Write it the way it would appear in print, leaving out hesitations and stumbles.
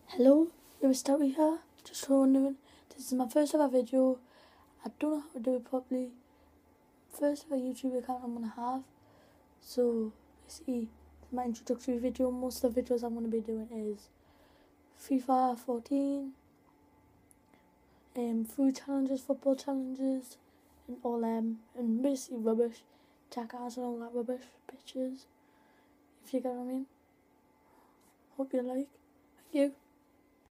Hello, you're Stowy here. Just wondering, this is my first ever video. I don't know how to do it properly. First ever YouTube account I'm gonna have. So basically, this is my introductory video. Most of the videos I'm gonna be doing is FIFA 14, food challenges, football challenges, and all them, and basically rubbish, jackass and all that rubbish pictures. If you get what I mean. Hope you like. Thank you.